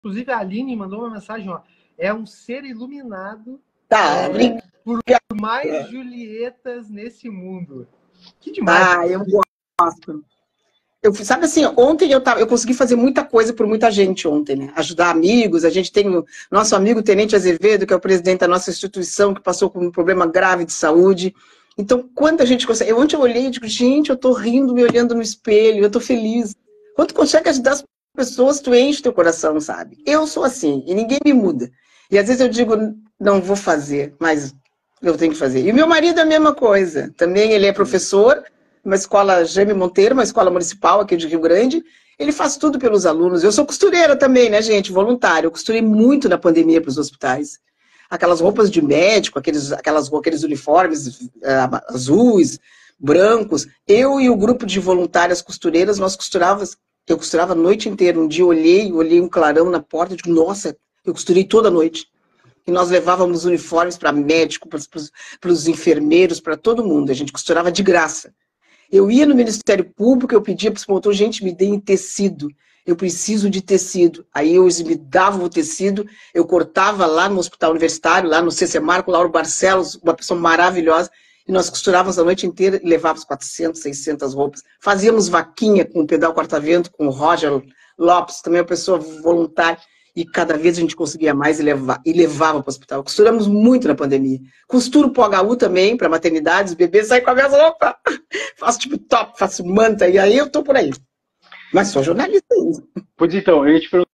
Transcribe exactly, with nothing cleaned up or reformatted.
Inclusive, a Aline mandou uma mensagem, ó. É um ser iluminado Tá, é, por mais Julietas nesse mundo. Que demais. Ah, eu gosto. Eu, sabe assim, ontem eu, tava, eu consegui fazer muita coisa por muita gente ontem, né? Ajudar amigos, a gente tem o nosso amigo Tenente Azevedo, que é o presidente da nossa instituição, que passou por um problema grave de saúde. Então, quando a gente consegue... Eu, ontem eu olhei e digo, gente, eu tô rindo, me olhando no espelho, eu tô feliz. Quando tu consegue ajudar as pessoas, tu enche teu coração, sabe? Eu sou assim, e ninguém me muda. E às vezes eu digo, não vou fazer, mas eu tenho que fazer. E o meu marido é a mesma coisa. Também ele é professor, uma escola Jaime Monteiro, uma escola municipal aqui de Rio Grande. Ele faz tudo pelos alunos. Eu sou costureira também, né, gente? Voluntária. Eu costurei muito na pandemia para os hospitais. Aquelas roupas de médico, aqueles, aquelas, aqueles uniformes uh, azuis, brancos. Eu e o grupo de voluntárias costureiras, nós costurávamos, eu costurava a noite inteira. Um dia eu olhei, olhei um clarão na porta e digo, nossa, eu costurei toda a noite. E nós levávamos uniformes para médico, para os enfermeiros, para todo mundo. A gente costurava de graça. Eu ia no Ministério Público, eu pedia para os promotores, gente, me deem tecido, eu preciso de tecido. Aí eles me davam o tecido, eu cortava lá no Hospital Universitário, lá no C C Marco, Lauro Barcelos, uma pessoa maravilhosa, e nós costurávamos a noite inteira e levávamos quatrocentas, seiscentas roupas. Fazíamos vaquinha com o Pedal Corta-Vento, com o Roger Lopes, também uma pessoa voluntária, e cada vez a gente conseguia mais e, levar, e levava para o hospital. Costuramos muito na pandemia. Costuro para o H U também, para maternidades, os bebês saem com a minha roupa. Faço tipo top, faço manta, e aí eu tô por aí. Mas sou jornalista ainda. Pois então, eu ia te perguntar